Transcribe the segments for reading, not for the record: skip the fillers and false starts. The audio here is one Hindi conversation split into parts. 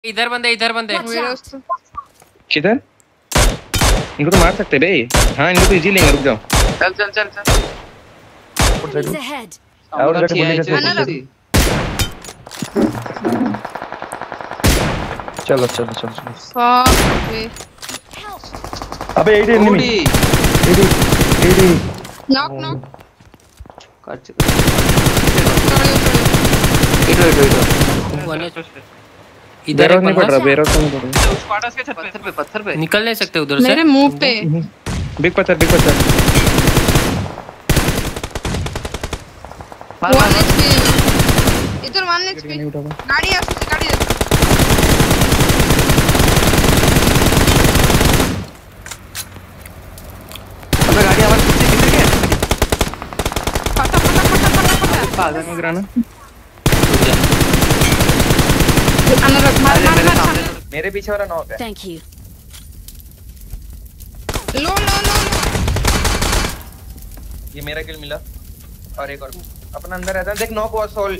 इधर बंदे किधर? इनको तो मार सकते बे। हाँ इनको तो इजी लेंगे, रुक जाओ। चल चल चल चल और जाके बुलेट से चलो चलो चलो चलो। अबे Eddie enemy, Eddie knock knock इधर एक नहीं पड़ रहा, बेरोस नहीं पड़ रहा। उस क्वार्टर्स के छत पे पत्थर पे निकल नहीं सकते उधर से मेरे मुंह पे। बिग पत्थर One HP इधर 1 HP गाड़ी आ सकती, गाड़ी अबे गाड़ी आवाज किससे गिर गया? फटा पागल में गिराना। मार मेरे पीछे वाला नॉक है। Thank you. लो ये मेरा किल मिला और एक और अपना अंदर रहता है। देख नॉक हुआ सोल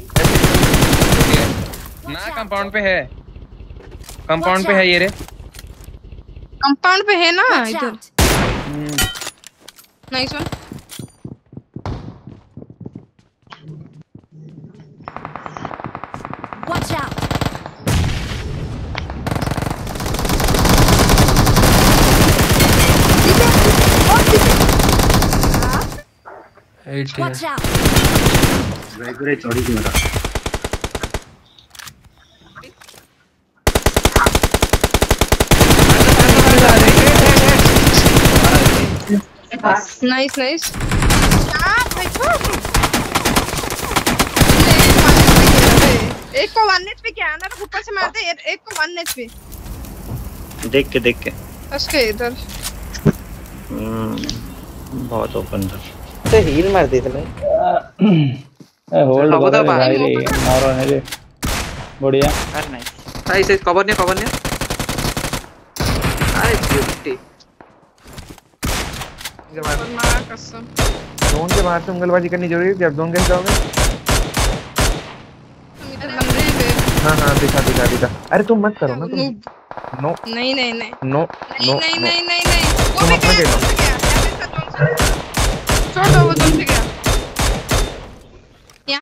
ना, कंपाउंड पे है, कंपाउंड पे है ये रे, कंपाउंड पे है ना इधर। Nice one. Watch out. Watch out. Regular चौड़ी की मेरा नाइस नाइस। एक को 1 HP क्या ना, तो ऊपर से मारते, एक को 1 HP देख के उसके इधर। बहुत ओपन था। तो हील मार दी तूने। होल्ड कर भाई रे, मारो नहीं रे। बढ़िया। अरे नाइस भाई, से कवर नहीं अरे ब्यूटी कसम। जोन के बाहर से उंगलबाजी करनी जरूरी है। जब जोन कैसे जाओगे? हाँ दिखा। अरे तुम मत करो ना, तुम नो नहीं नो वो भी गया, छोड़ दो वो जोन से गया।